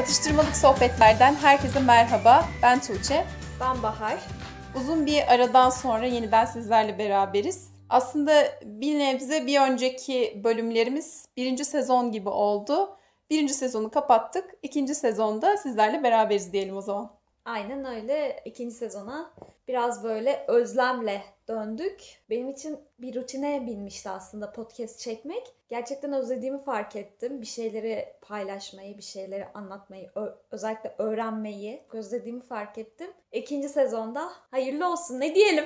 Atıştırmalık sohbetlerden herkese merhaba. Ben Tuğçe. Ben Bahar. Uzun bir aradan sonra yeniden sizlerle beraberiz. Aslında bir nebze bir önceki bölümlerimiz birinci sezon gibi oldu. Birinci sezonu kapattık. İkinci sezonda sizlerle beraberiz diyelim o zaman. Aynen öyle. İkinci sezona biraz böyle özlemle döndük. Benim için bir rutine binmişti aslında podcast çekmek. Gerçekten özlediğimi fark ettim. Bir şeyleri paylaşmayı, bir şeyleri anlatmayı, özellikle öğrenmeyi özlediğimi fark ettim. İkinci sezonda hayırlı olsun, ne diyelim?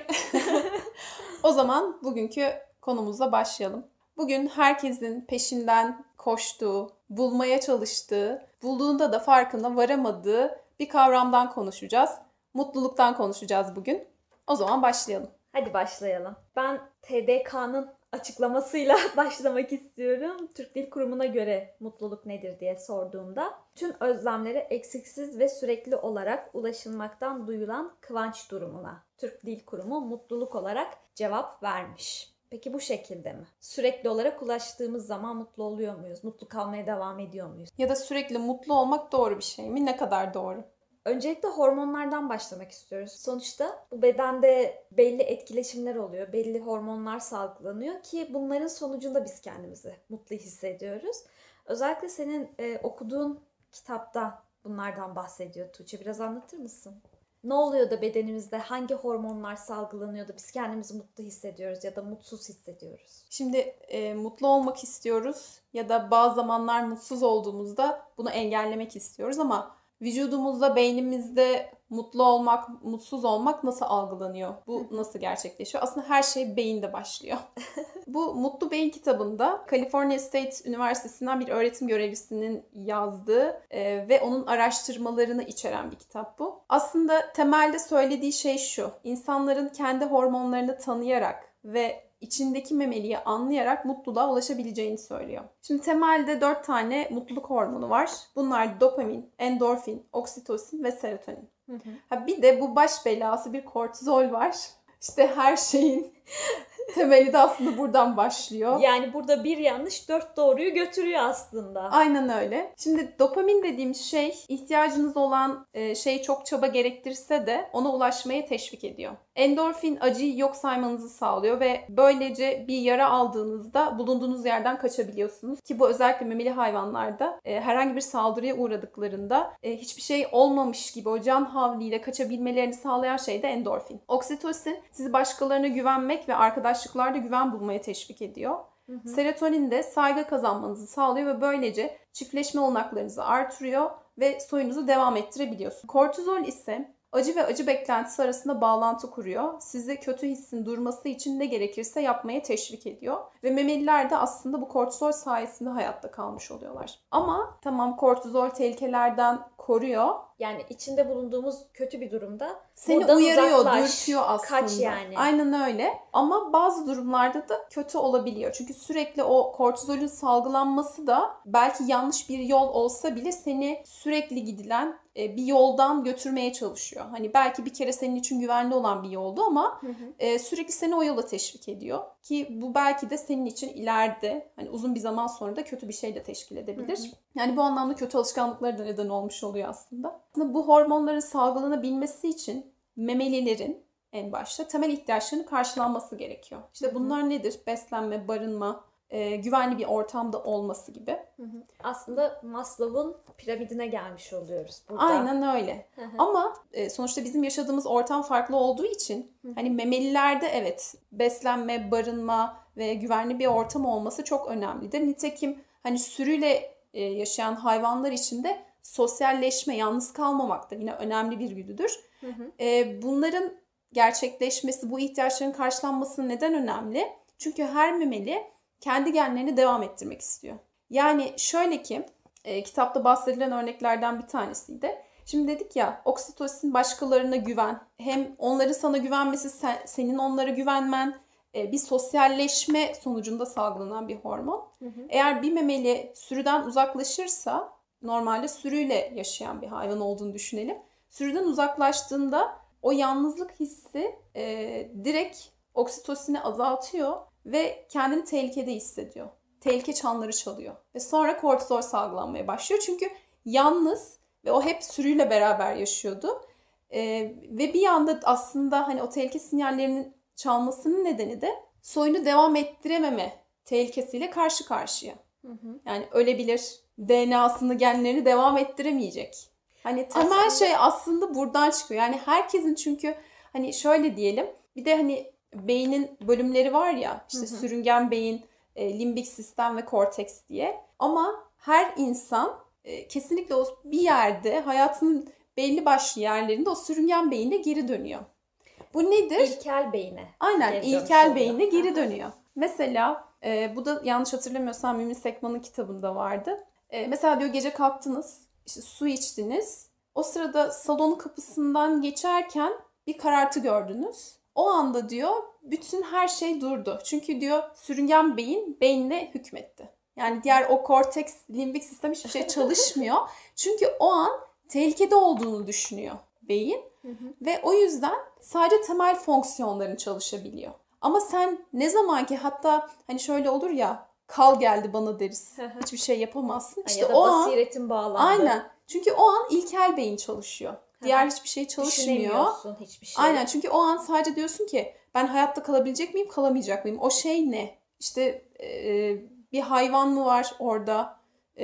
O zaman bugünkü konumuzla başlayalım. Bugün herkesin peşinden koştuğu, bulmaya çalıştığı, bulduğunda da farkına varamadığı bir kavramdan konuşacağız. Mutluluktan konuşacağız bugün. O zaman başlayalım. Hadi başlayalım. Ben TDK'nın açıklamasıyla başlamak istiyorum. Türk Dil Kurumu'na göre mutluluk nedir diye sorduğumda, tüm özlemlere eksiksiz ve sürekli olarak ulaşılmaktan duyulan kıvanç durumuna Türk Dil Kurumu mutluluk olarak cevap vermiş. Peki bu şekilde mi? Sürekli olarak ulaştığımız zaman mutlu oluyor muyuz? Mutlu kalmaya devam ediyor muyuz? Ya da sürekli mutlu olmak doğru bir şey mi? Ne kadar doğru? Öncelikle hormonlardan başlamak istiyoruz. Sonuçta bu bedende belli etkileşimler oluyor. Belli hormonlar salgılanıyor ki bunların sonucunda biz kendimizi mutlu hissediyoruz. Özellikle senin okuduğun kitapta bunlardan bahsediyor Tuğçe. Biraz anlatır mısın? Ne oluyor da bedenimizde hangi hormonlar salgılanıyor da biz kendimizi mutlu hissediyoruz ya da mutsuz hissediyoruz? Şimdi mutlu olmak istiyoruz ya da bazı zamanlar mutsuz olduğumuzda bunu engellemek istiyoruz ama vücudumuzda, beynimizde mutlu olmak, mutsuz olmak nasıl algılanıyor? Bu nasıl gerçekleşiyor? Aslında her şey beyinde başlıyor. Bu Mutlu Beyin kitabında California State Üniversitesi'nden bir öğretim görevlisinin yazdığı ve onun araştırmalarını içeren bir kitap bu. Aslında temelde söylediği şey şu: İnsanların kendi hormonlarını tanıyarak ve içindeki memeliyi anlayarak mutluluğa ulaşabileceğini söylüyor. Şimdi temelde 4 tane mutluluk hormonu var. Bunlar dopamin, endorfin, oksitosin ve serotonin. Ha bir de bu baş belası bir kortizol var. İşte her şeyin temeli de aslında buradan başlıyor. Yani burada bir yanlış 4 doğruyu götürüyor aslında. Aynen öyle. Şimdi dopamin dediğimiz şey ihtiyacınız olan şey çok çaba gerektirse de ona ulaşmaya teşvik ediyor. Endorfin acıyı yok saymanızı sağlıyor ve böylece bir yara aldığınızda bulunduğunuz yerden kaçabiliyorsunuz. Ki bu özellikle memeli hayvanlarda herhangi bir saldırıya uğradıklarında hiçbir şey olmamış gibi o can havliyle kaçabilmelerini sağlayan şey de endorfin. Oksitosin sizi başkalarına güvenmek ve arkadaşlıklarda güven bulmaya teşvik ediyor. Serotonin de saygı kazanmanızı sağlıyor ve böylece çiftleşme olanaklarınızı artırıyor ve soyunuzu devam ettirebiliyorsunuz. Kortizol ise acı ve acı beklentisi arasında bağlantı kuruyor. Sizi kötü hissin durması için ne gerekirse yapmaya teşvik ediyor. Ve memeliler de aslında bu kortizol sayesinde hayatta kalmış oluyorlar. Ama tamam, kortizol tehlikelerden koruyor. Yani içinde bulunduğumuz kötü bir durumda seni uyarıyor, dürtüyor aslında. Kaç yani. Aynen öyle. Ama bazı durumlarda da kötü olabiliyor. Çünkü sürekli o kortizolün salgılanması da belki yanlış bir yol olsa bile seni sürekli gidilen bir yoldan götürmeye çalışıyor. Hani belki bir kere senin için güvenli olan bir yoldu ama sürekli seni o yola teşvik ediyor. Ki bu belki de senin için ileride hani uzun bir zaman sonra da kötü bir şey de teşkil edebilir. Yani bu anlamda kötü alışkanlıklara da neden olmuş oluyor aslında. Bu hormonların salgılanabilmesi için memelilerin en başta temel ihtiyaçlarının karşılanması gerekiyor. İşte bunlar nedir? Beslenme, barınma, güvenli bir ortamda olması gibi. Aslında Maslow'un piramidine gelmiş oluyoruz burada. Aynen öyle. Ama sonuçta bizim yaşadığımız ortam farklı olduğu için hani memelilerde evet beslenme, barınma ve güvenli bir ortam olması çok önemlidir. Nitekim hani sürüyle yaşayan hayvanlar için de sosyalleşme, yalnız kalmamak da yine önemli bir güdüdür. Bunların gerçekleşmesi, bu ihtiyaçların karşılanması neden önemli? Çünkü her memeli kendi genlerini devam ettirmek istiyor. Yani şöyle ki, kitapta bahsedilen örneklerden bir tanesiydi. Şimdi dedik ya, oksitosin başkalarına güven. Hem onların sana güvenmesi, senin onlara güvenmen, bir sosyalleşme sonucunda salgılanan bir hormon. Eğer bir memeli sürüden uzaklaşırsa, normalde sürüyle yaşayan bir hayvan olduğunu düşünelim. Sürüden uzaklaştığında o yalnızlık hissi direkt oksitosini azaltıyor ve kendini tehlikede hissediyor. Tehlike çanları çalıyor. Ve sonra kortizol salgılanmaya başlıyor. Çünkü yalnız ve o hep sürüyle beraber yaşıyordu. Ve bir anda aslında hani o tehlike sinyallerinin çalmasının nedeni de soyunu devam ettirememe tehlikesiyle karşı karşıya. Yani ölebilir, DNA'sını, genlerini devam ettiremeyecek. Hani temel şey aslında buradan çıkıyor. Yani herkesin, çünkü hani şöyle diyelim, bir de hani beynin bölümleri var ya, işte sürüngen beyin, limbik sistem ve korteks diye. Ama her insan kesinlikle o bir yerde, hayatının belli başlı yerlerinde o sürüngen beyine geri dönüyor. Bu nedir? İlkel beyine. Aynen, ilkel beyine geri dönüyor. Mesela bu da yanlış hatırlamıyorsam Mümin Sekman'ın kitabında vardı. Mesela diyor, gece kalktınız, işte su içtiniz. O sırada salonun kapısından geçerken bir karartı gördünüz. O anda diyor bütün her şey durdu. Çünkü diyor sürüngen beyin beynine hükmetti. Yani diğer o korteks, limbik sistem hiçbir şey çalışmıyor. Çünkü o an tehlikede olduğunu düşünüyor beyin. Ve o yüzden sadece temel fonksiyonların çalışabiliyor. Ama sen ne zaman ki, hatta hani şöyle olur ya, kal geldi bana deriz. Hiçbir şey yapamazsın. İşte ya da o basiretin bağlandı. Aynen. Çünkü o an ilkel beyin çalışıyor. Diğer hiçbir şey çalışmıyor. Düşünemiyorsun hiçbir şey. Aynen, çünkü o an sadece diyorsun ki ben hayatta kalabilecek miyim, kalamayacak mıyım? O şey ne? İşte bir hayvan mı var orada?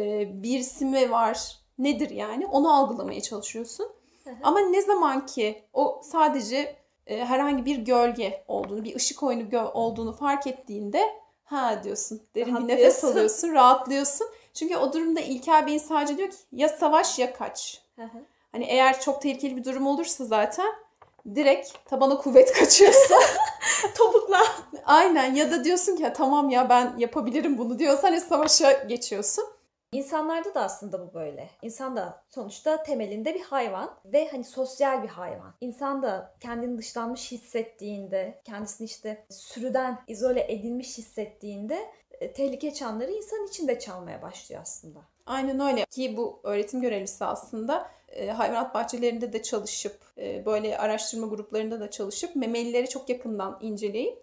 Birisi mi var? Nedir yani? Onu algılamaya çalışıyorsun. Ama ne zaman ki o sadece herhangi bir gölge olduğunu, bir ışık oyunu olduğunu fark ettiğinde ha diyorsun, derin bir nefes alıyorsun, rahatlıyorsun. Çünkü o durumda ilkel beyin sadece diyor ki ya savaş ya kaç. Hani eğer çok tehlikeli bir durum olursa zaten direkt tabana kuvvet kaçıyorsun. Topukla. Aynen, ya da diyorsun ki tamam ya ben yapabilirim bunu diyorsan hani savaşa geçiyorsun. İnsanlarda da aslında bu böyle. İnsan da sonuçta temelinde bir hayvan ve hani sosyal bir hayvan. İnsan da kendini dışlanmış hissettiğinde, kendisini işte sürüden izole edilmiş hissettiğinde tehlike çanları insan için de çalmaya başlıyor aslında. Aynen öyle ki bu öğretim görevlisi aslında hayvanat bahçelerinde de çalışıp böyle araştırma gruplarında da çalışıp memelileri çok yakından inceleyip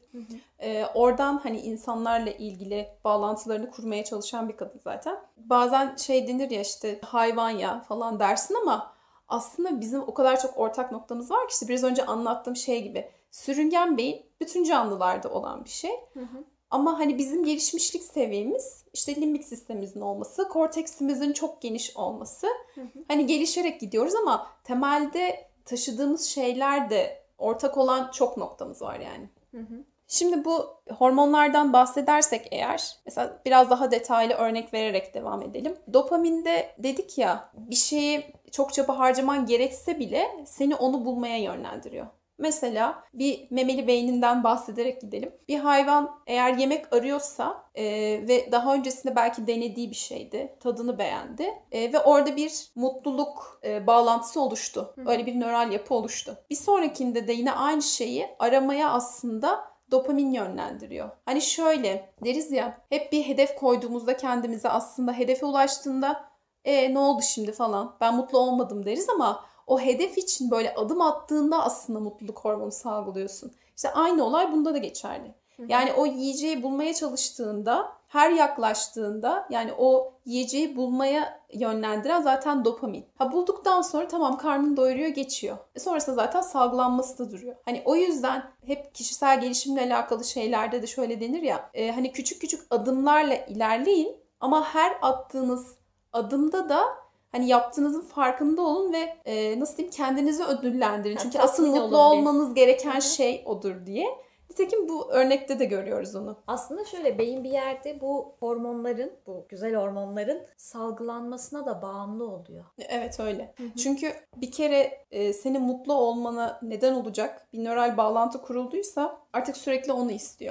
oradan hani insanlarla ilgili bağlantılarını kurmaya çalışan bir kadın zaten. Bazen şey denir ya, işte hayvan ya falan dersin ama aslında bizim o kadar çok ortak noktamız var ki, işte biraz önce anlattığım şey gibi sürüngen beyin bütün canlılarda olan bir şey. Ama hani bizim gelişmişlik seviyemiz işte limbik sistemimizin olması, korteksimizin çok geniş olması. Hani gelişerek gidiyoruz ama temelde taşıdığımız şeyler de ortak olan çok noktamız var yani. Şimdi bu hormonlardan bahsedersek eğer, mesela biraz daha detaylı örnek vererek devam edelim. Dopaminde dedik ya, bir şeyi çok çaba harcaman gerekse bile seni onu bulmaya yönlendiriyor. Mesela bir memeli beyninden bahsederek gidelim. Bir hayvan eğer yemek arıyorsa ve daha öncesinde belki denediği bir şeydi, tadını beğendi ve orada bir mutluluk bağlantısı oluştu. Öyle bir nöral yapı oluştu. Bir sonrakinde de yine aynı şeyi aramaya aslında dopamin yönlendiriyor. Hani şöyle deriz ya, hep bir hedef koyduğumuzda kendimize, aslında hedefe ulaştığında ne oldu şimdi falan, ben mutlu olmadım deriz ama o hedef için böyle adım attığında aslında mutluluk hormonu salgılıyorsun. İşte aynı olay bunda da geçerli. Yani o yiyeceği bulmaya çalıştığında, her yaklaştığında, yani o yiyeceği bulmaya yönlendiren zaten dopamin. Bulduktan sonra tamam, karnını doyuruyor, geçiyor. Sonrasında zaten salgılanması da duruyor. Hani o yüzden hep kişisel gelişimle alakalı şeylerde de şöyle denir ya, hani küçük küçük adımlarla ilerleyin ama her attığınız adımda da hani yaptığınızın farkında olun ve nasıl diyeyim, kendinizi ödüllendirin. Yani çünkü asıl mutlu olmanız gereken şey odur diye. Nitekim bu örnekte de görüyoruz onu. Aslında şöyle, beyin bir yerde bu hormonların, bu güzel hormonların salgılanmasına da bağımlı oluyor. Evet öyle. Çünkü bir kere senin mutlu olmana neden olacak bir nöral bağlantı kurulduysa artık sürekli onu istiyor.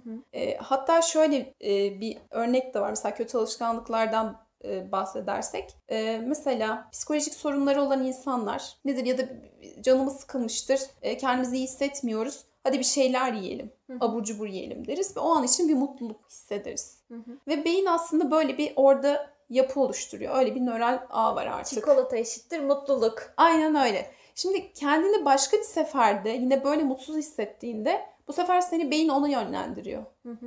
Hatta şöyle bir örnek de var. Mesela kötü alışkanlıklardan bahsedersek. Mesela psikolojik sorunları olan insanlar nedir, ya da canımız sıkılmıştır, kendimizi iyi hissetmiyoruz. Hadi bir şeyler yiyelim, abur cubur yiyelim deriz ve o an için bir mutluluk hissederiz. Ve beyin aslında böyle bir orada yapı oluşturuyor. Öyle bir nöral ağ var artık. Çikolata eşittir mutluluk. Aynen öyle. Şimdi kendini başka bir seferde yine böyle mutsuz hissettiğinde Bu sefer seni beyin ona yönlendiriyor.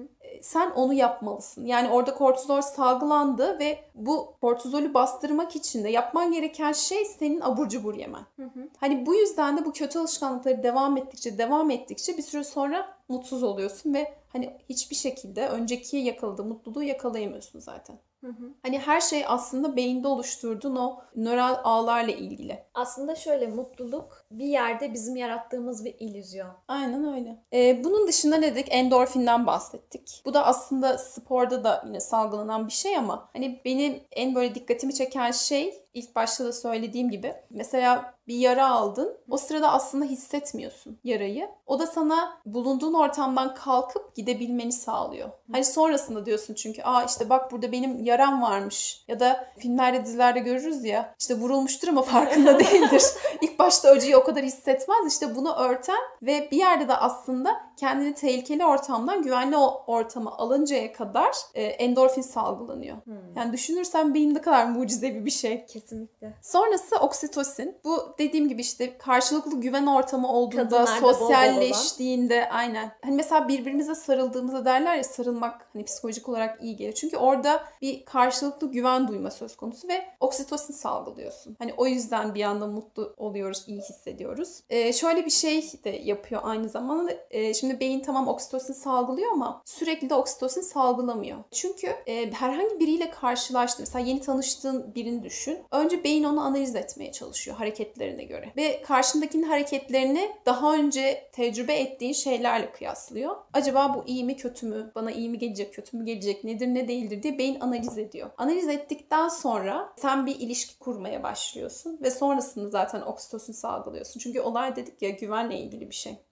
Sen onu yapmalısın. Yani orada kortizol salgılandı ve bu kortizolü bastırmak için de yapman gereken şey senin abur cubur yemen. Hani bu yüzden de bu kötü alışkanlıkları devam ettikçe bir süre sonra mutsuz oluyorsun ve hani hiçbir şekilde önceki yakaladığı mutluluğu yakalayamıyorsun zaten. Hani her şey aslında beyinde oluşturduğun o nöral ağlarla ilgili. Aslında şöyle, mutluluk bir yerde bizim yarattığımız bir illüzyon. Aynen öyle. Bunun dışında ne dedik? Endorfinden bahsettik. Bu da aslında sporda da yine salgılanan bir şey ama hani benim en böyle dikkatimi çeken şey, ilk başta da söylediğim gibi, mesela bir yara aldın. O sırada aslında hissetmiyorsun yarayı. O da sana bulunduğun ortamdan kalkıp gidebilmeni sağlıyor. Hani sonrasında diyorsun çünkü işte bak burada benim yaram varmış. Ya da filmlerde, dizilerde görürüz ya, işte vurulmuştur ama farkında değildir. İlk başta acıyı o kadar hissetmez. İşte bunu örten ve bir yerde de aslında kendini tehlikeli ortamdan güvenli ortama alıncaya kadar endorfin salgılanıyor. Yani düşünürsen beyin ne kadar mucizevi bir şey. Kesinlikle. Sonrası oksitosin. Bu dediğim gibi işte karşılıklı güven ortamı olduğunda, Kadınlarda bol bol sosyalleştiğinde, aynen. Hani mesela birbirimize sarıldığımızda derler ya, sarılmak hani psikolojik olarak iyi gelir. Çünkü orada bir karşılıklı güven duyma söz konusu ve oksitosin salgılıyorsun. Hani o yüzden bir anda mutlu oluyoruz, iyi hissediyoruz. Şöyle bir şey de yapıyor aynı zamanda. Şimdi beyin tamam oksitosin salgılıyor ama sürekli de oksitosin salgılamıyor. Çünkü herhangi biriyle karşılaştığın, mesela yeni tanıştığın birini düşün. Önce beyin onu analiz etmeye çalışıyor hareketlerine göre. Ve karşındakinin hareketlerini daha önce tecrübe ettiğin şeylerle kıyaslıyor. Acaba bu iyi mi kötü mü? Bana iyi mi gelecek, kötü mü gelecek, nedir ne değildir diye beyin analiz ediyor. Analiz ettikten sonra sen bir ilişki kurmaya başlıyorsun ve sonrasında zaten oksitosin salgılıyorsun. Çünkü olay dedik ya, güvenle ilgili bir şey.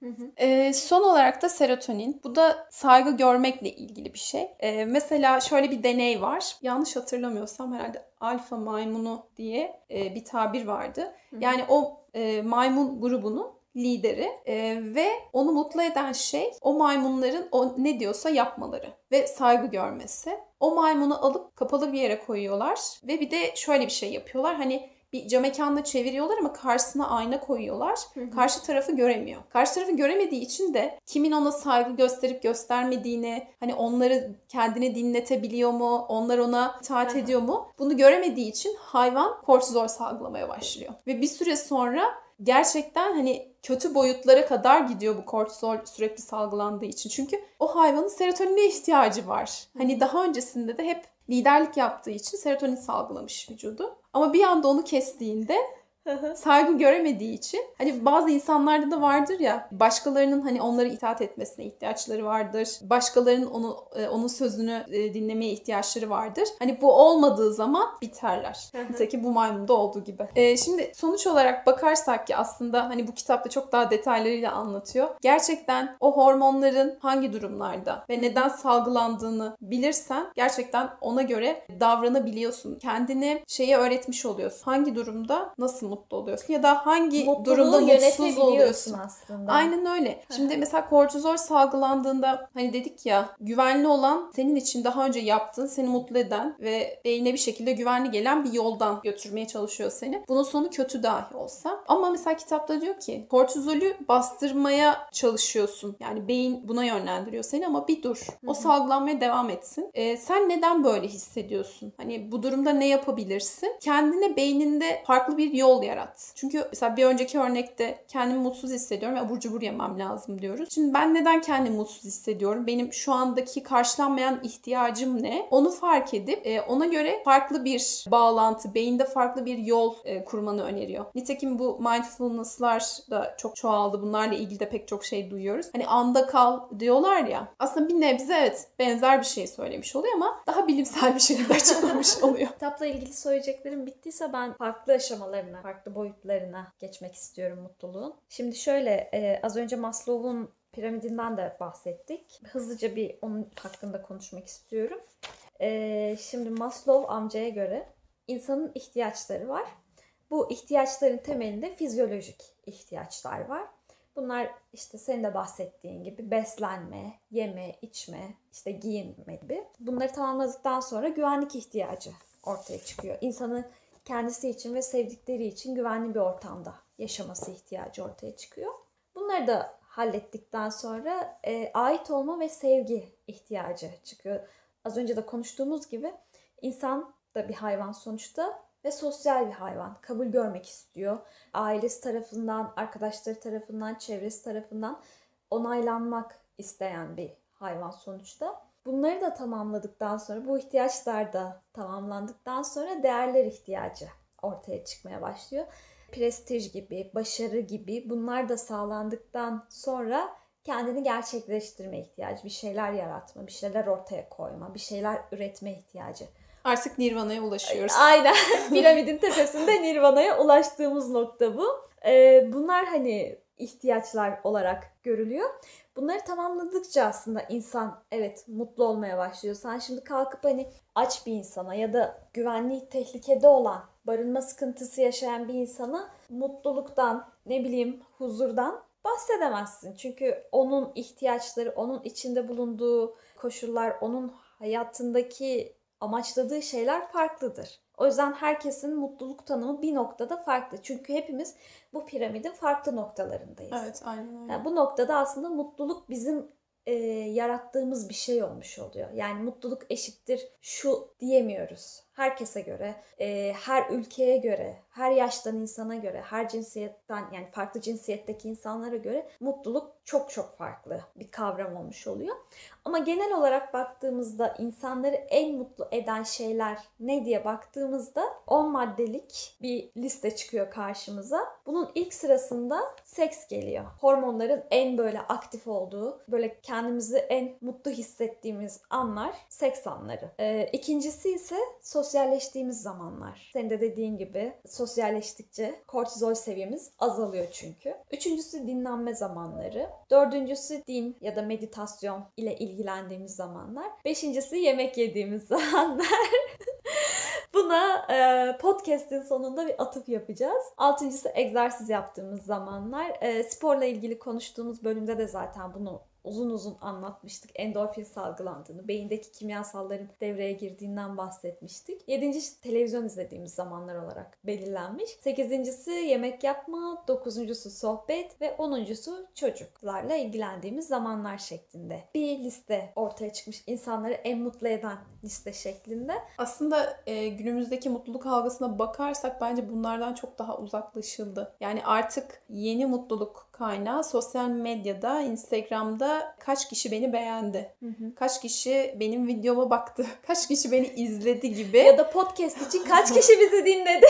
Son olarak da serotonin. Bu da saygı görmekle ilgili bir şey. Mesela şöyle bir deney var. Yanlış hatırlamıyorsam herhalde alfa maymunu diye bir tabir vardı. Yani o maymun grubunun lideri ve onu mutlu eden şey o maymunların o ne diyorsa yapmaları ve saygı görmesi. O maymunu alıp kapalı bir yere koyuyorlar ve bir de şöyle bir şey yapıyorlar. Hani bir cam mekanla çeviriyorlar ama karşısına ayna koyuyorlar. Karşı tarafı göremiyor. Karşı tarafı göremediği için de kimin ona saygı gösterip göstermediğini, hani onları kendini dinletebiliyor mu, onlar ona itaat ediyor mu, bunu göremediği için hayvan kortizol salgılamaya başlıyor. Ve bir süre sonra gerçekten hani kötü boyutlara kadar gidiyor bu kortizol sürekli salgılandığı için. Çünkü o hayvanın serotonine ihtiyacı var. Hani daha öncesinde de hep liderlik yaptığı için serotonin salgılamış vücudu. Ama bir anda onu kestiğinde saygı göremediği için, hani bazı insanlarda da vardır ya, başkalarının hani onlara itaat etmesine ihtiyaçları vardır. Başkalarının onun sözünü dinlemeye ihtiyaçları vardır. Hani bu olmadığı zaman biterler. Nitekim bu maymunda olduğu gibi. Şimdi sonuç olarak bakarsak ki aslında hani bu kitapta çok daha detaylarıyla anlatıyor. Gerçekten o hormonların hangi durumlarda ve neden salgılandığını bilirsen gerçekten ona göre davranabiliyorsun. Kendini şeye öğretmiş oluyorsun. Hangi durumda nasıl mutlu oluyorsun ya da hangi durumda mutsuz oluyorsun aslında. Aynen öyle. Şimdi mesela kortizol salgılandığında hani dedik ya, güvenli olan senin için daha önce yaptığın, seni mutlu eden ve beyine bir şekilde güvenli gelen bir yoldan götürmeye çalışıyor seni. Bunun sonu kötü dahi olsa. Ama mesela kitapta diyor ki kortizolü bastırmaya çalışıyorsun. Yani beyin buna yönlendiriyor seni ama bir dur. O salgılanmaya devam etsin. Sen neden böyle hissediyorsun? Hani bu durumda ne yapabilirsin? Kendine beyninde farklı bir yol yarat. Çünkü mesela bir önceki örnekte kendimi mutsuz hissediyorum ve abur cubur yemem lazım diyoruz. Şimdi ben neden kendimi mutsuz hissediyorum? Benim şu andaki karşılanmayan ihtiyacım ne? Onu fark edip ona göre farklı bir bağlantı, beyinde farklı bir yol kurmanı öneriyor. Nitekim bu mindfulness'lar da çok çoğaldı. Bunlarla ilgili de pek çok şey duyuyoruz. Hani anda kal diyorlar ya. Aslında bir nebze evet benzer bir şey söylemiş oluyor ama daha bilimsel bir şekilde açıklamış oluyor. Kitapla ilgili söyleyeceklerim bittiyse ben farklı aşamalarına, farklı boyutlarına geçmek istiyorum mutluluğun. Şimdi şöyle, az önce Maslow'un piramidinden de bahsettik. Hızlıca bir onun hakkında konuşmak istiyorum. Şimdi Maslow amcaya göre insanın ihtiyaçları var. Bu ihtiyaçların temelinde fizyolojik ihtiyaçlar var. Bunlar işte senin de bahsettiğin gibi beslenme, yeme, içme, işte giyinme gibi. Bunları tamamladıktan sonra güvenlik ihtiyacı ortaya çıkıyor. İnsanın kendisi için ve sevdikleri için güvenli bir ortamda yaşaması ihtiyacı ortaya çıkıyor. Bunları da hallettikten sonra ait olma ve sevgi ihtiyacı çıkıyor. Az önce de konuştuğumuz gibi insan da bir hayvan sonuçta ve sosyal bir hayvan. Kabul görmek istiyor. Ailesi tarafından, arkadaşları tarafından, çevresi tarafından onaylanmak isteyen bir hayvan sonuçta. Bunları da tamamladıktan sonra, bu ihtiyaçlar da tamamlandıktan sonra değerler ihtiyacı ortaya çıkmaya başlıyor. Prestij gibi, başarı gibi bunlar da sağlandıktan sonra kendini gerçekleştirme ihtiyacı, bir şeyler yaratma, bir şeyler ortaya koyma, bir şeyler üretme ihtiyacı. Artık Nirvana'ya ulaşıyoruz. Aynen. Piramidin tepesinde Nirvana'ya ulaştığımız nokta bu. Bunlar hani ihtiyaçlar olarak görülüyor. Bunları tamamladıkça aslında insan evet mutlu olmaya başlıyor. Sen şimdi kalkıp hani aç bir insana ya da güvenliği tehlikede olan, barınma sıkıntısı yaşayan bir insana mutluluktan, ne bileyim huzurdan bahsedemezsin. Çünkü onun ihtiyaçları, onun içinde bulunduğu koşullar, onun hayatındaki amaçladığı şeyler farklıdır. O yüzden herkesin mutluluk tanımı bir noktada farklı. Çünkü hepimiz bu piramidin farklı noktalarındayız. Evet, aynen öyle. Yani bu noktada aslında mutluluk bizim yarattığımız bir şey olmuş oluyor. Yani mutluluk eşittir şu diyemiyoruz. Herkese göre, her ülkeye göre, her yaştan insana göre, her cinsiyetten yani farklı cinsiyetteki insanlara göre mutluluk çok çok farklı bir kavram olmuş oluyor. Ama genel olarak baktığımızda insanları en mutlu eden şeyler ne diye baktığımızda 10 maddelik bir liste çıkıyor karşımıza. Bunun ilk sırasında seks geliyor. Hormonların en böyle aktif olduğu, böyle kendimizi en mutlu hissettiğimiz anlar seks anları. İkincisi ise sosyalleştiğimiz zamanlar. Senin de dediğin gibi sosyalleştikçe kortizol seviyemiz azalıyor çünkü. Üçüncüsü dinlenme zamanları. Dördüncüsü din ya da meditasyon ile ilgilendiğimiz zamanlar. Beşincisi yemek yediğimiz zamanlar. Buna podcast'in sonunda bir atıf yapacağız. Altıncısı egzersiz yaptığımız zamanlar. Sporla ilgili konuştuğumuz bölümde de zaten bunu uzun uzun anlatmıştık. Endorfin salgılandığını, beyindeki kimyasalların devreye girdiğinden bahsetmiştik. Yedincisi televizyon izlediğimiz zamanlar olarak belirlenmiş. Sekizincisi yemek yapma, dokuzuncusu sohbet ve onuncusu çocuklarla ilgilendiğimiz zamanlar şeklinde. Bir liste ortaya çıkmış. İnsanları en mutlu eden liste şeklinde. Aslında günümüzdeki mutluluk algısına bakarsak bence bunlardan çok daha uzaklaşıldı. Yani artık yeni mutluluk kaynağı sosyal medyada, Instagram'da kaç kişi beni beğendi, kaç kişi benim videoma baktı, kaç kişi beni izledi gibi. Ya da podcast için kaç kişi bizi dinledi.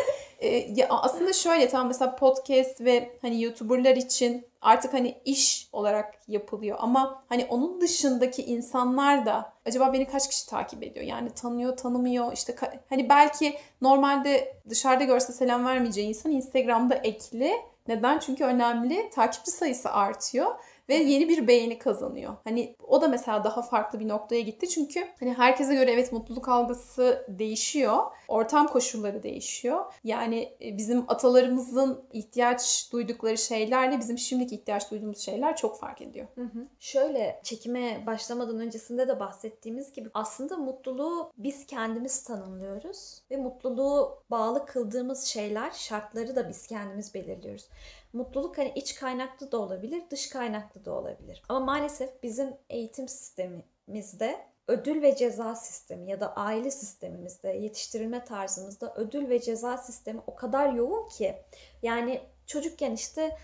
Ya aslında şöyle tam mesela podcast ve hani YouTuber'lar için artık hani iş olarak yapılıyor ama hani onun dışındaki insanlar da acaba beni kaç kişi takip ediyor? Yani tanıyor, tanımıyor işte hani belki normalde dışarıda görse selam vermeyeceği insan Instagram'da ekli. Neden? Çünkü önemli. Takipçi sayısı artıyor ve yeni bir beğeni kazanıyor. Hani o da mesela daha farklı bir noktaya gitti. Çünkü hani herkese göre evet mutluluk algısı değişiyor. Ortam koşulları değişiyor. Yani bizim atalarımızın ihtiyaç duydukları şeylerle bizim şimdiki ihtiyaç duyduğumuz şeyler çok fark ediyor. Şöyle çekime başlamadan öncesinde de bahsettiğimiz gibi aslında mutluluğu biz kendimiz tanımlıyoruz ve mutluluğu bağlı kıldığımız şeyler, şartları da biz kendimiz belirliyoruz. Mutluluk hani iç kaynaklı da olabilir, dış kaynaklı da olabilir. Ama maalesef bizim eğitim sistemimizde ödül ve ceza sistemi ya da aile sistemimizde, yetiştirilme tarzımızda ödül ve ceza sistemi o kadar yoğun ki yani çocukken işte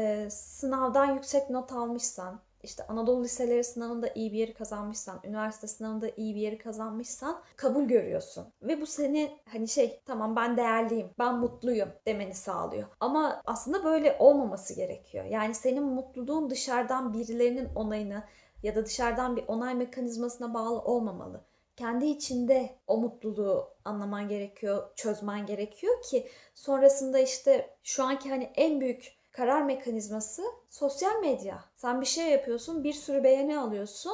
sınavdan yüksek not almışsan, işte Anadolu liseleri sınavında iyi bir yeri kazanmışsan, üniversite sınavında iyi bir yeri kazanmışsan kabul görüyorsun. Ve bu seni hani tamam ben değerliyim, ben mutluyum demeni sağlıyor. Ama aslında böyle olmaması gerekiyor. Yani senin mutluluğun dışarıdan birilerinin onayını ya da dışarıdan bir onay mekanizmasına bağlı olmamalı. Kendi içinde o mutluluğu anlaman gerekiyor, çözmen gerekiyor ki sonrasında işte şu anki hani en büyük karar mekanizması sosyal medya. Sen bir şey yapıyorsun, bir sürü beğeni alıyorsun.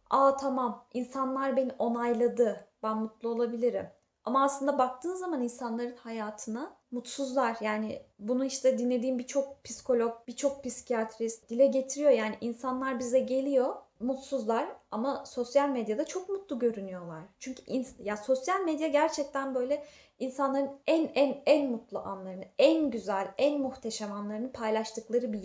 Tamam, insanlar beni onayladı, ben mutlu olabilirim. Ama aslında baktığın zaman insanların hayatına mutsuzlar. Yani bunu işte dinlediğim birçok psikolog, birçok psikiyatrist dile getiriyor. Yani insanlar bize geliyor, mutsuzlar ama sosyal medyada çok mutlu görünüyorlar. Çünkü ya sosyal medya gerçekten böyle insanların en mutlu anlarını, en güzel, en muhteşem anlarını paylaştıkları bir yer.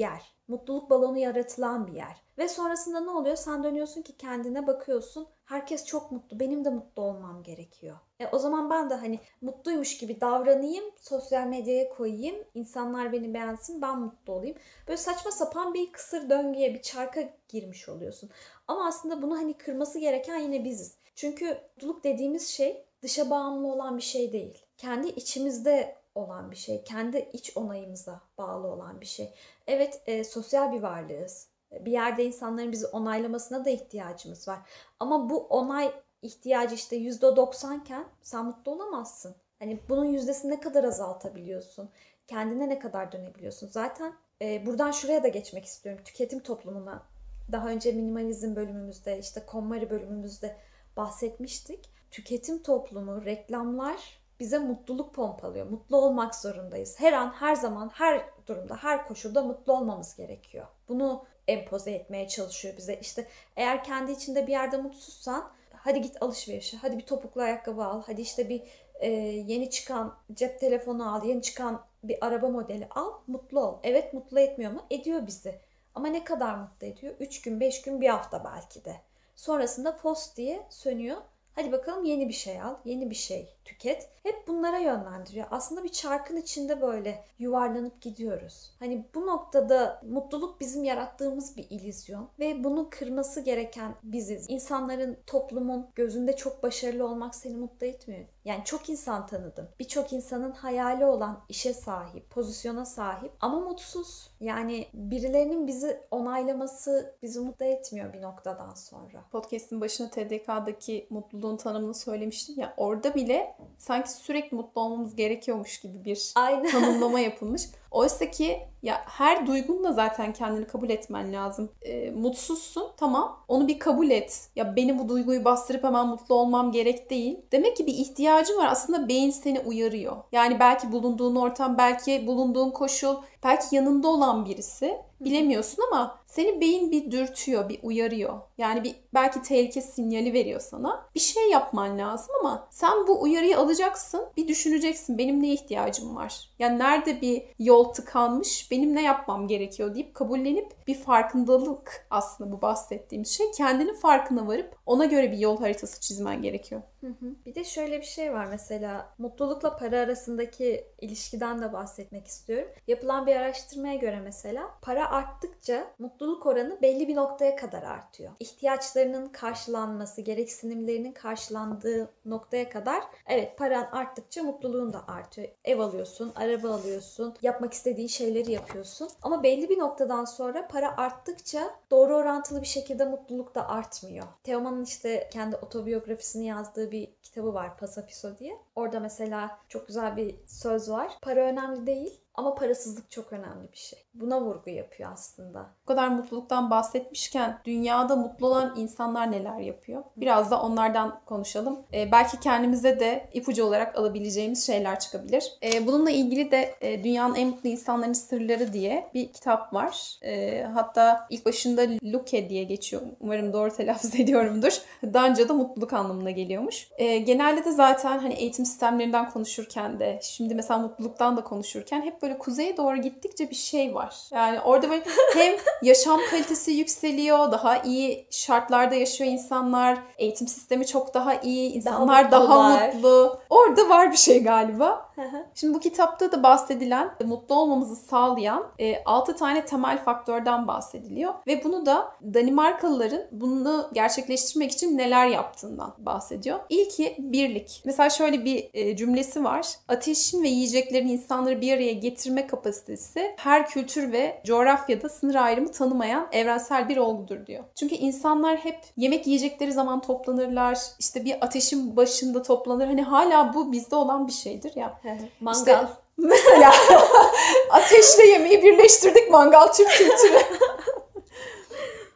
mutluluk balonu yaratılan bir yer. Ve sonrasında ne oluyor? Sen dönüyorsun ki kendine bakıyorsun. Herkes çok mutlu. Benim de mutlu olmam gerekiyor. O zaman ben de hani mutluymuş gibi davranayım. Sosyal medyaya koyayım. İnsanlar beni beğensin. Ben mutlu olayım. Böyle saçma sapan bir kısır döngüye, bir çarka girmiş oluyorsun. Ama aslında bunu hani kırması gereken yine biziz. Çünkü mutluluk dediğimiz şey dışa bağımlı olan bir şey değil. Kendi içimizde olan bir şey. Kendi iç onayımıza bağlı olan bir şey. Evet, sosyal bir varlığız. Bir yerde insanların bizi onaylamasına da ihtiyacımız var. Ama bu onay ihtiyacı işte %90 iken sen mutlu olamazsın. Hani bunun yüzdesini ne kadar azaltabiliyorsun? Kendine ne kadar dönebiliyorsun? Zaten buradan şuraya da geçmek istiyorum. Tüketim toplumuna. Daha önce minimalizm bölümümüzde, işte KonMari bölümümüzde bahsetmiştik. Tüketim toplumu, reklamlar bize mutluluk pompalıyor. Mutlu olmak zorundayız. Her an, her zaman, her durumda, her koşulda mutlu olmamız gerekiyor. Bunu empoze etmeye çalışıyor bize. İşte eğer kendi içinde bir yerde mutsuzsan hadi git alışverişe, hadi bir topuklu ayakkabı al, hadi işte bir yeni çıkan cep telefonu al, yeni çıkan bir araba modeli al, mutlu ol. Evet, mutlu etmiyor mu? Ediyor bizi. Ama ne kadar mutlu ediyor? 3 gün, 5 gün, bir hafta belki de. Sonrasında post diye sönüyor. Hadi bakalım yeni bir şey al, yeni bir şey tüket. Hep bunlara yönlendiriyor. Aslında bir çarkın içinde böyle yuvarlanıp gidiyoruz. Hani bu noktada mutluluk bizim yarattığımız bir illüzyon ve bunu kırması gereken biziz. İnsanların, toplumun gözünde çok başarılı olmak seni mutlu etmiyor. Yani çok insan tanıdım. Birçok insanın hayali olan işe sahip, pozisyona sahip ama mutsuz. Yani birilerinin bizi onaylaması bizi mutlu etmiyor bir noktadan sonra. Podcast'in başına TDK'daki mutluluğun tanımını söylemiştim ya. Orada bile sanki sürekli mutlu olmamız gerekiyormuş gibi bir tanımlama yapılmış. Oysa ki ya her duygunla zaten kendini kabul etmen lazım. Mutsuzsun, tamam. Onu bir kabul et. Ya benim bu duyguyu bastırıp hemen mutlu olmam gerek değil. Demek ki bir ihtiyacın var. Aslında beyin seni uyarıyor. Yani belki bulunduğun ortam, belki bulunduğun koşul, belki yanında olan birisi. Bilemiyorsun ama seni beyin bir dürtüyor, bir uyarıyor. Yani belki tehlike sinyali veriyor sana. Bir şey yapman lazım ama sen bu uyarıyı alacaksın. Bir düşüneceksin. Benim ne ihtiyacım var? Yani nerede bir yol tıkanmış, benim ne yapmam gerekiyor deyip kabullenip bir farkındalık aslında bu bahsettiğim şey. Kendinin farkına varıp ona göre bir yol haritası çizmen gerekiyor. Bir de şöyle bir şey var mesela, mutlulukla para arasındaki ilişkiden de bahsetmek istiyorum. Yapılan bir araştırmaya göre mesela para arttıkça mutluluk oranı belli bir noktaya kadar artıyor. İhtiyaçlarının karşılanması, gereksinimlerinin karşılandığı noktaya kadar evet, paran arttıkça mutluluğun da artıyor. Ev alıyorsun, araba alıyorsun, yapmak istediğin şeyleri yapıyorsun. Ama belli bir noktadan sonra para arttıkça doğru orantılı bir şekilde mutluluk da artmıyor. Teoman'ın işte kendi otobiyografisini yazdığı bir kitabı var, Pasapiso diye. Orada mesela çok güzel bir söz var. Para önemli değil ama parasızlık çok önemli bir şey. Buna vurgu yapıyor aslında. Bu kadar mutluluktan bahsetmişken dünyada mutlu olan insanlar neler yapıyor? Biraz da onlardan konuşalım. Belki kendimize de ipucu olarak alabileceğimiz şeyler çıkabilir. Bununla ilgili de Dünyanın En Mutlu İnsanların Sırları diye bir kitap var. Hatta ilk başında Luke diye geçiyor. Umarım doğru telaffuz ediyorumdur. Danca'da mutluluk anlamına geliyormuş. Genelde de zaten hani eğitim sistemlerinden konuşurken de, şimdi mesela mutluluktan da konuşurken hep böyle kuzeye doğru gittikçe bir şey var. Yani orada böyle hem yaşam kalitesi yükseliyor, daha iyi şartlarda yaşıyor insanlar, eğitim sistemi çok daha iyi, insanlar daha mutlu. Orada var bir şey galiba. Şimdi bu kitapta da bahsedilen, mutlu olmamızı sağlayan 6 tane temel faktörden bahsediliyor. Ve bunu da Danimarkalıların bunu gerçekleştirmek için neler yaptığından bahsediyor. İlki birlik. Mesela şöyle bir cümlesi var. Ateşin ve yiyeceklerin insanları bir araya getirme kapasitesi her kültür ve coğrafyada sınır ayrımı tanımayan evrensel bir olgudur diyor. Çünkü insanlar hep yemek yiyecekleri zaman toplanırlar. İşte bir ateşin başında toplanır. Hani hala bu bizde olan bir şeydir ya. Mangal. İşte mesela ateşle yemeği birleştirdik, mangal Türk kültürü.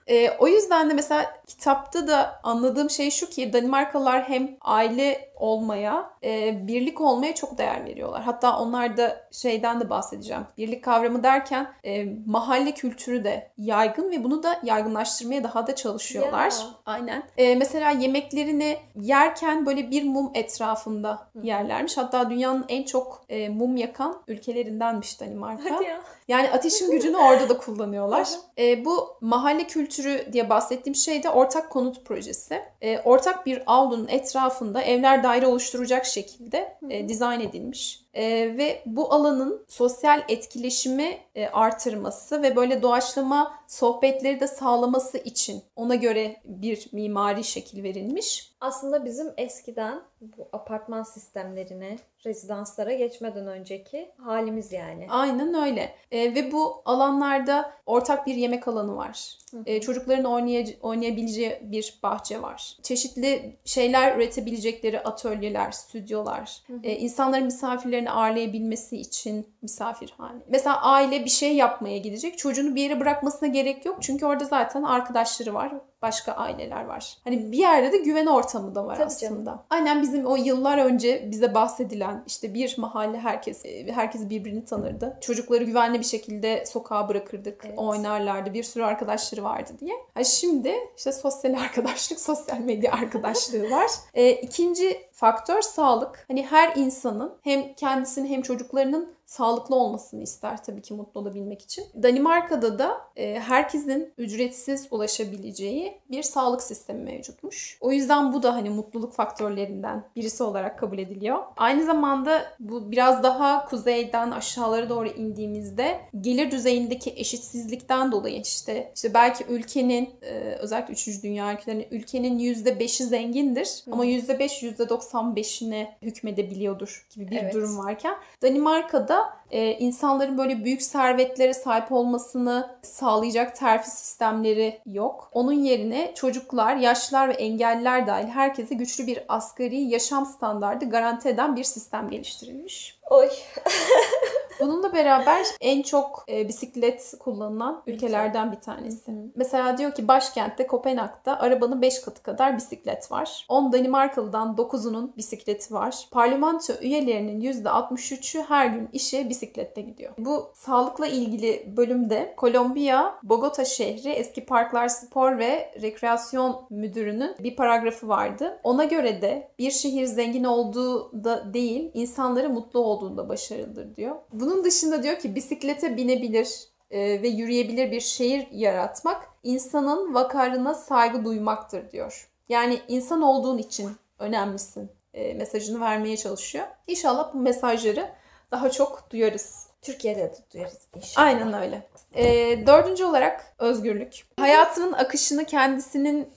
O yüzden de mesela kitapta da anladığım şey şu ki Danimarkalılar hem aile olmaya, birlik olmaya çok değer veriyorlar. Hatta onlar da şeyden de bahsedeceğim. Birlik kavramı derken mahalle kültürü de yaygın ve bunu da yaygınlaştırmaya daha da çalışıyorlar. Ya. Aynen. Mesela yemeklerini yerken böyle bir mum etrafında yerlermiş. Hatta dünyanın en çok mum yakan ülkelerindenmiş Danimarka. Hadi ya. Yani ateşin gücünü orada da kullanıyorlar. Bu mahalle kültürü diye bahsettiğim şey de ortak konut projesi. Ortak bir avlunun etrafında evler daire oluşturacak şekilde dizayn edilmiş. Ve bu alanın sosyal etkileşimi artırması ve böyle doğaçlama sohbetleri de sağlaması için ona göre bir mimari şekil verilmiş. Aslında bizim eskiden bu apartman sistemlerine, rezidanslara geçmeden önceki halimiz yani. Aynen öyle. Ve bu alanlarda ortak bir yemek alanı var. Çocukların oynayabileceği bir bahçe var. Çeşitli şeyler üretebilecekleri atölyeler, stüdyolar. İnsanların misafirlerini ağırlayabilmesi için misafirhane. Mesela aile bir şey yapmaya gidecek. Çocuğunu bir yere bırakmasına gerek yok. Çünkü orada zaten arkadaşları var. Başka aileler var. Hani bir yerde de güven ortamı da var. Tabii aslında. Canım. Aynen bizim o yıllar önce bize bahsedilen işte bir mahalle herkes birbirini tanırdı. Çocukları güvenli bir şekilde sokağa bırakırdık. Evet. Oynarlardı. Bir sürü arkadaşları vardı diye. Şimdi işte sosyal arkadaşlık, sosyal medya arkadaşlığı var. İkinci faktör sağlık. Hani her insanın hem kendisinin hem çocuklarının sağlıklı olmasını ister tabii ki mutlu olabilmek için. Danimarka'da da herkesin ücretsiz ulaşabileceği bir sağlık sistemi mevcutmuş. O yüzden bu da hani mutluluk faktörlerinden birisi olarak kabul ediliyor. Aynı zamanda bu biraz daha kuzeyden aşağılara doğru indiğimizde gelir düzeyindeki eşitsizlikten dolayı işte belki ülkenin özellikle 3. dünya ülkenin %5'i zengindir ama %5 %95'ine hükmedebiliyordur gibi bir durum varken Danimarka'da insanların böyle büyük servetlere sahip olmasını sağlayacak terfi sistemleri yok. Onun yerine çocuklar, yaşlılar ve engelliler dahil herkese güçlü bir asgari yaşam standardı garanti eden bir sistem geliştirilmiş. Oy. Bununla beraber en çok bisiklet kullanılan ülkelerden bir tanesi. Mesela diyor ki başkentte Kopenhag'da arabanın 5 katı kadar bisiklet var. 10 Danimarkalı'dan 9'unun bisikleti var. Parlamento üyelerinin %63'ü her gün işe bisikletle gidiyor. Bu sağlıkla ilgili bölümde Kolombiya, Bogota şehri eski Parklar Spor ve Rekreasyon Müdürü'nün bir paragrafı vardı. Ona göre de bir şehir zengin olduğu da değil, insanları mutlu olduğunda başarılıdır diyor. Bunun dışında diyor ki bisiklete binebilir ve yürüyebilir bir şehir yaratmak insanın vakarına saygı duymaktır diyor. Yani insan olduğun için önemlisin mesajını vermeye çalışıyor. İnşallah bu mesajları daha çok duyarız. Türkiye'de de duyarız inşallah. Aynen öyle. 4. olarak özgürlük. Hayatının akışını kendisinin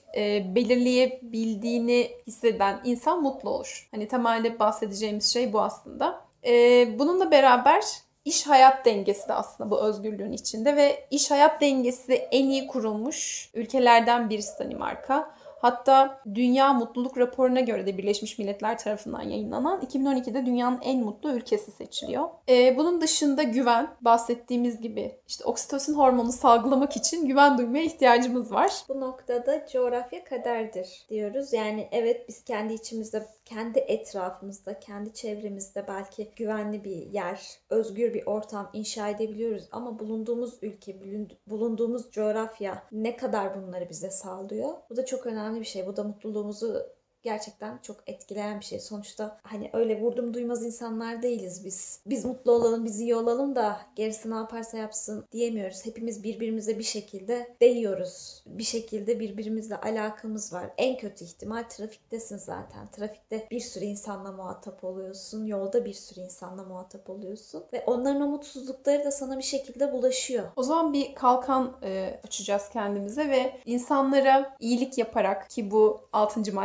belirleyebildiğini hisseden insan mutlu olur. Hani temelde bahsedeceğimiz şey bu aslında. Bununla beraber iş-hayat dengesi de aslında bu özgürlüğün içinde ve iş-hayat dengesi en iyi kurulmuş ülkelerden birisi Danimarka. Hatta Dünya Mutluluk Raporu'na göre de Birleşmiş Milletler tarafından yayınlanan 2012'de dünyanın en mutlu ülkesi seçiliyor. Bunun dışında güven, bahsettiğimiz gibi işte oksitosin hormonu salgılamak için güven duymaya ihtiyacımız var. Bu noktada coğrafya kaderdir diyoruz. Yani evet biz kendi içimizde, kendi etrafımızda, kendi çevremizde belki güvenli bir yer, özgür bir ortam inşa edebiliyoruz. Ama bulunduğumuz ülke, bulunduğumuz coğrafya ne kadar bunları bize sağlıyor? Bu da çok önemli bir şey. Bu da mutluluğumuzu gerçekten çok etkileyen bir şey. Sonuçta hani öyle vurdum duymaz insanlar değiliz biz. Biz mutlu olalım, biz iyi olalım da gerisi ne yaparsa yapsın diyemiyoruz. Hepimiz birbirimize bir şekilde değiyoruz. Bir şekilde birbirimizle alakamız var. En kötü ihtimal trafiktesin zaten. Trafikte bir sürü insanla muhatap oluyorsun. Yolda bir sürü insanla muhatap oluyorsun. Ve onların o mutsuzlukları da sana bir şekilde bulaşıyor. O zaman bir kalkan açacağız kendimize ve insanlara iyilik yaparak, ki bu 6. madde oluyor,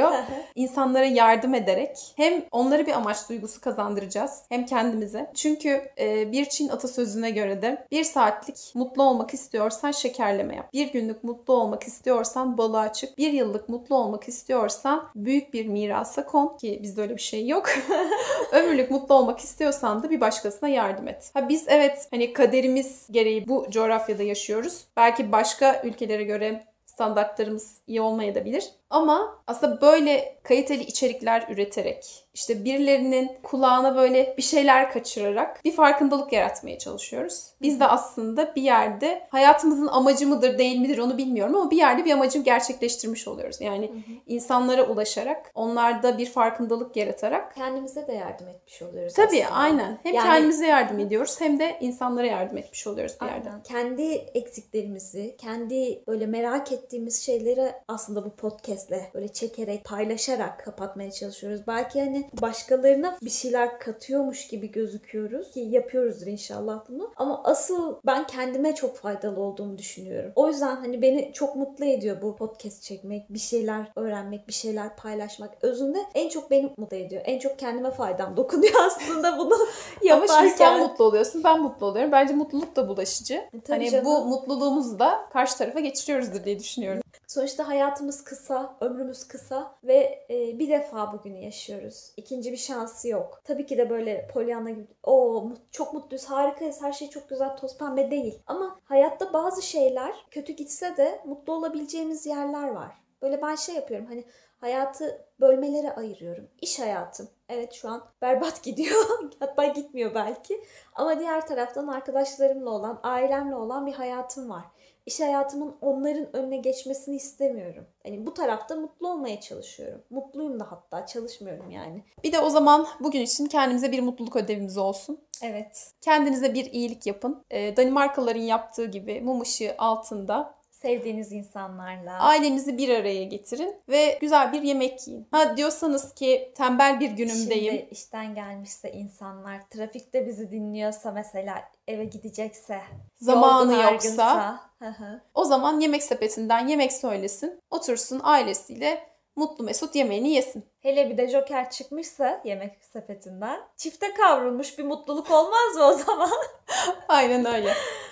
gerekiyor. İnsanlara yardım ederek hem onlara bir amaç duygusu kazandıracağız hem kendimize. Çünkü bir Çin atasözüne göre de 1 saatlik mutlu olmak istiyorsan şekerleme yap. 1 günlük mutlu olmak istiyorsan balığa çık. 1 yıllık mutlu olmak istiyorsan büyük bir mirasa kon, ki bizde öyle bir şey yok. Ömürlük mutlu olmak istiyorsan da bir başkasına yardım et. Biz evet hani kaderimiz gereği bu coğrafyada yaşıyoruz. Belki başka ülkelere göre standartlarımız iyi olmayabilir. Ama aslında böyle kaliteli içerikler üreterek, işte birilerinin kulağına böyle bir şeyler kaçırarak bir farkındalık yaratmaya çalışıyoruz. Biz de aslında bir yerde hayatımızın amacı mıdır değil midir onu bilmiyorum ama bir yerde bir amacı gerçekleştirmiş oluyoruz. Yani insanlara ulaşarak, onlarda bir farkındalık yaratarak. Kendimize de yardım etmiş oluyoruz Tabii aslında. aynen. Hem kendimize yardım ediyoruz hem de insanlara yardım etmiş oluyoruz bir yerde. Kendi eksiklerimizi, kendi böyle merak ettiğimiz şeyleri aslında bu podcast'le böyle çekerek, paylaşarak kapatmaya çalışıyoruz. Belki hani başkalarına bir şeyler katıyormuş gibi gözüküyoruz ki yapıyoruzdur inşallah bunu. Ama asıl ben kendime çok faydalı olduğumu düşünüyorum. O yüzden hani beni çok mutlu ediyor bu podcast çekmek, bir şeyler öğrenmek, bir şeyler paylaşmak. Özünde en çok beni mutlu ediyor. En çok kendime faydam dokunuyor aslında bunu yaparken. Ama şimdi sen mutlu oluyorsun, ben mutlu oluyorum. Bence mutluluk da bulaşıcı. Hani canım. bu mutluluğumuzu da karşı tarafa geçiriyoruzdur diye düşünüyorum. Sonuçta hayatımız kısa, ömrümüz kısa ve bir defa bugünü yaşıyoruz. İkinci bir şansı yok. Tabii ki de böyle Pollyanna gibi çok mutluyuz, harikayız, her şey çok güzel, toz pembe değil. Ama hayatta bazı şeyler kötü gitse de mutlu olabileceğimiz yerler var. Böyle ben şey yapıyorum, hani hayatı bölmelere ayırıyorum. İş hayatım. Evet şu an berbat gidiyor. Hatta gitmiyor belki. Ama diğer taraftan arkadaşlarımla olan, ailemle olan bir hayatım var. İş hayatımın onların önüne geçmesini istemiyorum. Yani bu tarafta mutlu olmaya çalışıyorum. Mutluyum da hatta, çalışmıyorum yani. Bir de o zaman bugün için kendimize bir mutluluk ödevimiz olsun. Evet. Kendinize bir iyilik yapın. Danimarkalıların yaptığı gibi mum ışığı altında sevdiğiniz insanlarla ailenizi bir araya getirin ve güzel bir yemek yiyin. Diyorsanız ki tembel bir günümdeyim. Şimdi işten gelmişse insanlar, trafikte bizi dinliyorsa mesela, eve gidecekse, zamanı yorgun, yoksa o zaman Yemek Sepeti'nden yemek söylesin. Otursun ailesiyle mutlu mesut yemeğini yesin. Hele bir de Joker çıkmışsa Yemek Sepeti'nden, çifte kavrulmuş bir mutluluk olmaz mı o zaman? Aynen öyle.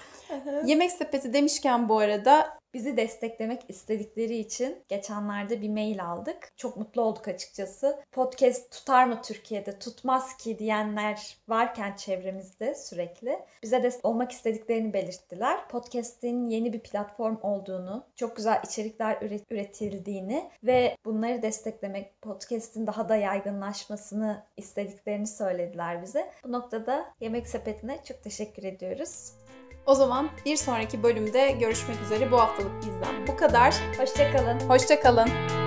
Yemek Sepeti demişken bu arada bizi desteklemek istedikleri için geçenlerde bir mail aldık. Çok mutlu olduk açıkçası. Podcast tutar mı Türkiye'de, tutmaz ki diyenler varken çevremizde sürekli bize destek olmak istediklerini belirttiler. Podcast'in yeni bir platform olduğunu, çok güzel içerikler üretildiğini ve bunları desteklemek, podcast'in daha da yaygınlaşmasını istediklerini söylediler bize. Bu noktada Yemek Sepeti'ne çok teşekkür ediyoruz. O zaman bir sonraki bölümde görüşmek üzere. Bu haftalık bizden bu kadar. Hoşça kalın. Hoşça kalın.